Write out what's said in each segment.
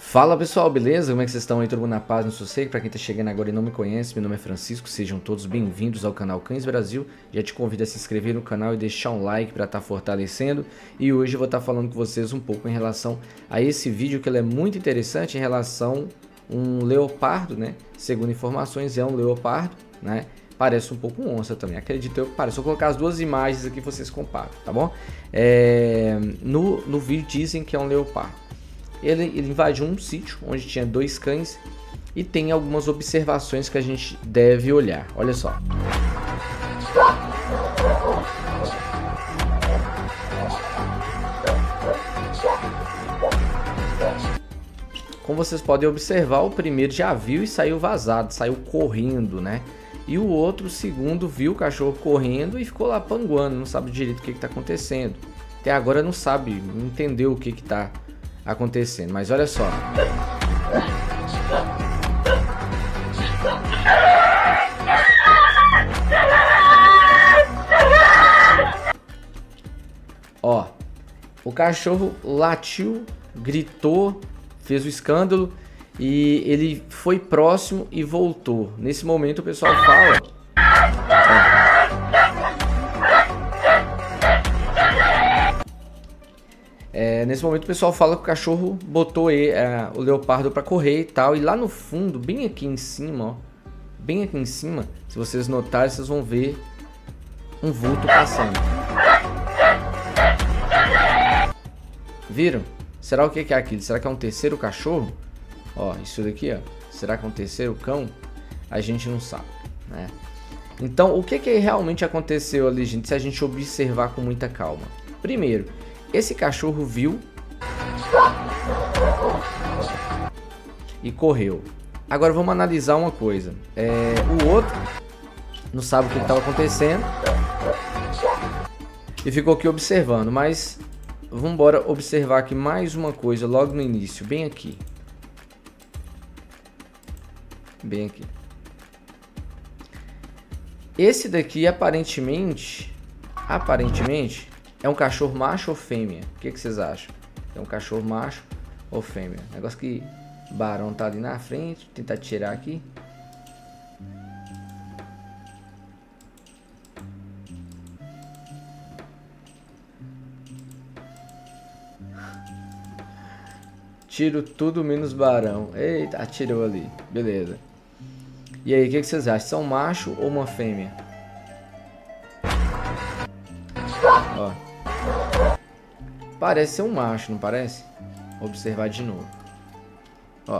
Fala pessoal, beleza? Como é que vocês estão aí? Todo mundo na paz, no sossego? Pra quem tá chegando agora e não me conhece, meu nome é Francisco, sejam todos bem-vindos ao canal Cães Brasil. Já te convido a se inscrever no canal e deixar um like para estar fortalecendo. E hoje eu vou estar falando com vocês um pouco em relação a esse vídeo, que ele é muito interessante em relação a um leopardo, né? Segundo informações, é um leopardo, né? Parece um pouco um onça também, acredito eu que parece. Vou colocar as duas imagens aqui, vocês comparam, tá bom? No vídeo dizem que é um leopardo. Ele invadiu um sítio onde tinha dois cães e tem algumas observações que a gente deve olhar. Olha só. Como vocês podem observar, o primeiro já viu e saiu vazado, saiu correndo, né? E o outro, o segundo, viu o cachorro correndo e ficou lá panguando, não sabe direito o que está acontecendo. Até agora não sabe, não entendeu o que está acontecendo, mas olha só. Ó, o cachorro latiu, gritou, fez o escândalo e ele foi próximo e voltou. Nesse momento o pessoal fala... Nesse momento o pessoal fala que o cachorro botou o leopardo para correr e tal. E lá no fundo, bem aqui em cima, ó, bem aqui em cima, se vocês notarem, vocês vão ver um vulto passando. Viram? Será o que é aquilo? Será que é um terceiro cachorro? Ó, isso daqui, ó. Será que é um terceiro cão? A gente não sabe, né? Então, o que realmente aconteceu ali, gente, se a gente observar com muita calma? Primeiro, esse cachorro viu e correu. Agora vamos analisar uma coisa. O outro não sabe o que estava acontecendo e ficou aqui observando. Mas vamos embora observar aqui mais uma coisa logo no início, bem aqui. Bem aqui. Esse daqui aparentemente é um cachorro macho ou fêmea? O que vocês acham? É um cachorro macho ou fêmea? Negócio que o Barão tá ali na frente. Vou tentar tirar aqui. Tiro tudo menos Barão. Eita, atirou ali. Beleza. E aí, o que vocês acham? São macho ou uma fêmea? Ó. Parece ser um macho, não parece? Vou observar de novo. Ó.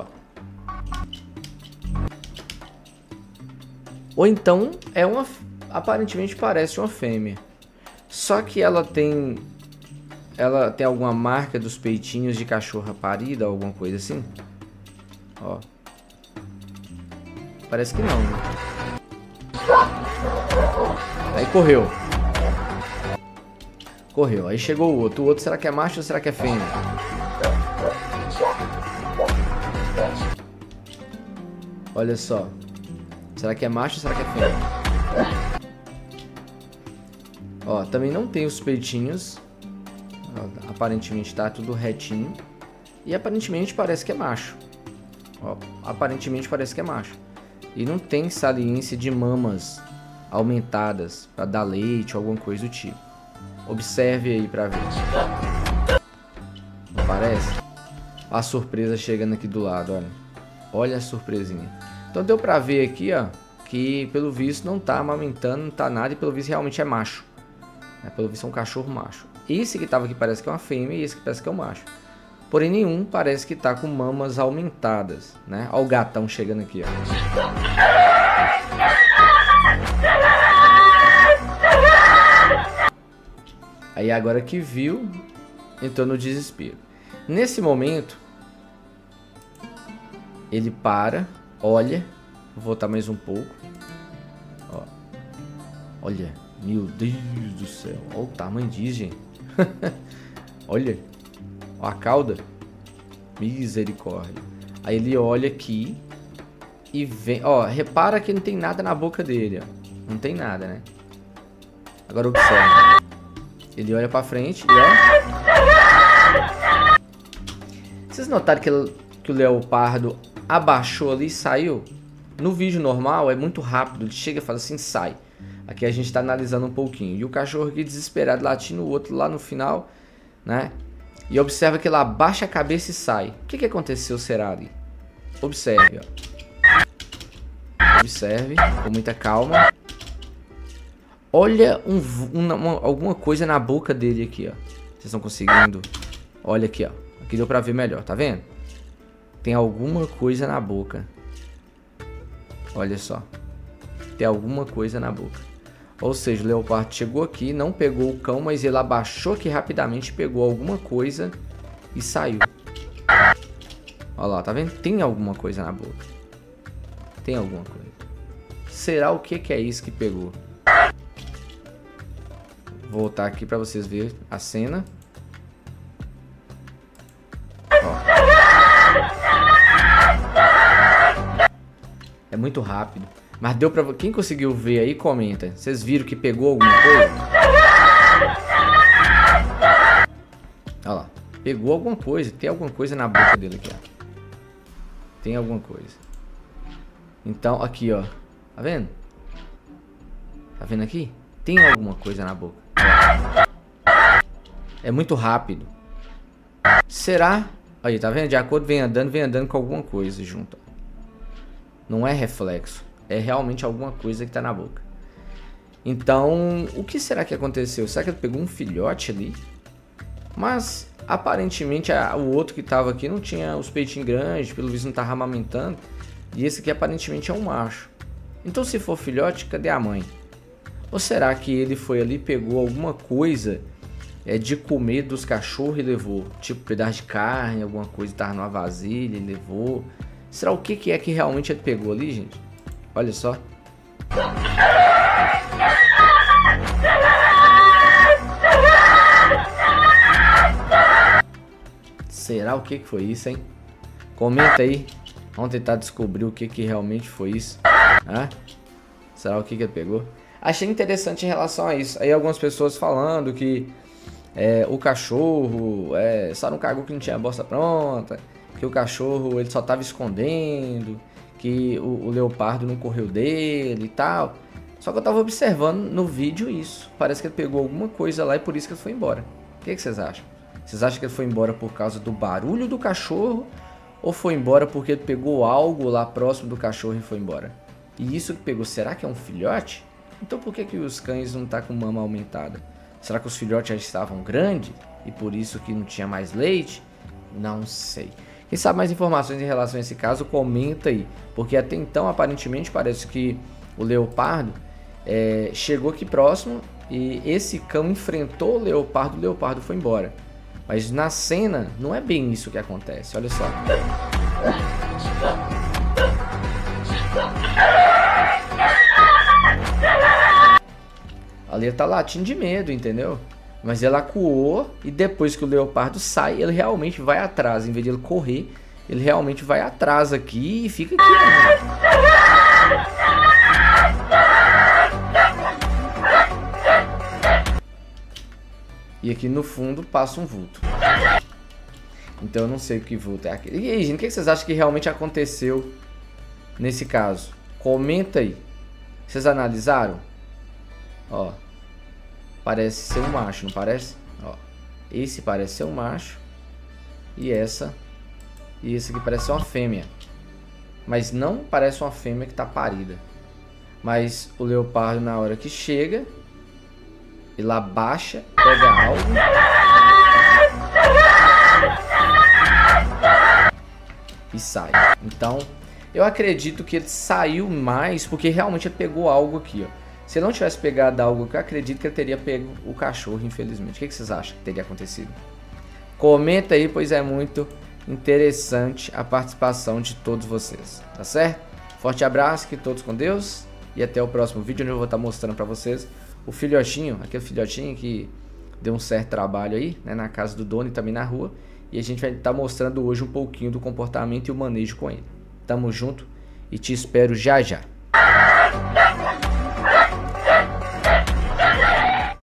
Ou então aparentemente parece uma fêmea. Só que ela tem alguma marca dos peitinhos de cachorra parida, alguma coisa assim? Ó. Parece que não, né? Aí correu. Correu, aí chegou o outro. O outro, será que é macho ou será que é fêmea? Olha só. Será que é macho ou será que é fêmea? Ó, também não tem os peitinhos. Ó, aparentemente tá tudo retinho. E aparentemente parece que é macho. Ó, aparentemente parece que é macho. E não tem saliência de mamas aumentadas para dar leite ou alguma coisa do tipo. Observe aí pra ver. Não parece? A surpresa chegando aqui do lado, olha. Olha a surpresinha. Então deu pra ver aqui, ó, que pelo visto não tá amamentando, não tá nada, e pelo visto realmente é macho. Pelo visto é um cachorro macho. Esse que tava aqui parece que é uma fêmea e esse que parece que é um macho. Porém nenhum parece que tá com mamas aumentadas, né? Olha o gatão chegando aqui, ó. Aí agora que viu, entrou no desespero. Nesse momento, ele para, olha, vou voltar mais um pouco. Ó. Olha, meu Deus do céu, olha o tamanho disso, gente. Olha, ó a cauda, misericórdia. Aí ele olha aqui e vem, ó, repara que não tem nada na boca dele, ó. Não tem nada, né? Agora observa. Ele olha pra frente e ó. Vocês notaram que que o leopardo abaixou ali e saiu? No vídeo normal é muito rápido, ele chega e fala assim, sai. Aqui a gente está analisando um pouquinho. E o cachorro aqui desesperado latindo, o outro lá no final, né? E observa que ele abaixa a cabeça e sai. O que aconteceu será ali? Observe, ó. Observe com muita calma. Olha alguma coisa na boca dele aqui, ó. Vocês estão conseguindo? Olha aqui, ó. Aqui deu pra ver melhor, tá vendo? Tem alguma coisa na boca. Olha só. Tem alguma coisa na boca. Ou seja, o leopardo chegou aqui, não pegou o cão, mas ele abaixou aqui rapidamente, pegou alguma coisa e saiu. Olha lá, tá vendo? Tem alguma coisa na boca. Tem alguma coisa. Será o que é isso que pegou? Vou voltar aqui pra vocês verem a cena. Ó. É muito rápido. Mas deu pra... Quem conseguiu ver aí, comenta. Vocês viram que pegou alguma coisa? Olha lá. Pegou alguma coisa. Tem alguma coisa na boca dele aqui, ó. Tem alguma coisa. Então, aqui, ó. Tá vendo? Tá vendo aqui? Tem alguma coisa na boca. É muito rápido. Será? Aí, tá vendo? De acordo, vem andando com alguma coisa junto. Não é reflexo. É realmente alguma coisa que tá na boca. Então, o que será que aconteceu? Será que ele pegou um filhote ali? Mas, aparentemente, o outro que tava aqui não tinha os peitinhos grandes, pelo visto não tava amamentando. E esse aqui aparentemente é um macho. Então, se for filhote, cadê a mãe? Ou será que ele foi ali e pegou alguma coisa de comer dos cachorros e levou? Tipo, um pedaço de carne, alguma coisa que tava numa vasilha e levou. Será o que é que realmente ele pegou ali, gente? Olha só. Será o que foi isso, hein? Comenta aí. Vamos tentar descobrir o que realmente foi isso. Hã? Será o que ele pegou? Achei interessante em relação a isso. Aí algumas pessoas falando que o cachorro só não cagou que não tinha a bosta pronta. Que o cachorro ele só tava escondendo. Que o leopardo não correu dele e tal. Só que eu tava observando no vídeo isso. Parece que ele pegou alguma coisa lá e por isso que ele foi embora. O que vocês acham? Vocês acham que ele foi embora por causa do barulho do cachorro? Ou foi embora porque ele pegou algo lá próximo do cachorro e foi embora? E isso que pegou, será que é um filhote? Então por que os cães não tá com mama aumentada? Será que os filhotes já estavam grandes e por isso que não tinha mais leite? Não sei. Quem sabe mais informações em relação a esse caso, comenta aí. Porque até então, aparentemente, parece que o leopardo chegou aqui próximo e esse cão enfrentou o leopardo foi embora. Mas na cena, não é bem isso que acontece, olha só. Ali ele tá latindo de medo, entendeu? Mas ele acuou e depois que o leopardo sai, ele realmente vai atrás. Em vez de ele correr, ele realmente vai atrás aqui e fica aqui. E aqui no fundo passa um vulto. Então eu não sei o que vulto é aquele. E aí, gente, o que vocês acham que realmente aconteceu nesse caso? Comenta aí. Vocês analisaram? Ó. Parece ser um macho, não parece? Ó, esse parece ser um macho. E esse aqui parece ser uma fêmea. Mas não parece uma fêmea que tá parida. Mas o leopardo, na hora que chega, ele abaixa, pega algo e sai. Então, eu acredito que ele saiu mais porque realmente ele pegou algo aqui, ó. Se ele não tivesse pegado algo aqui, eu acredito que ele teria pego o cachorro, infelizmente. O que vocês acham que teria acontecido? Comenta aí, pois é muito interessante a participação de todos vocês, tá certo? Forte abraço, que todos com Deus e até o próximo vídeo, onde eu vou estar mostrando pra vocês o filhotinho, aquele filhotinho que deu um certo trabalho aí, né, na casa do dono e também na rua. E a gente vai estar mostrando hoje um pouquinho do comportamento e o manejo com ele. Tamo junto e te espero já já.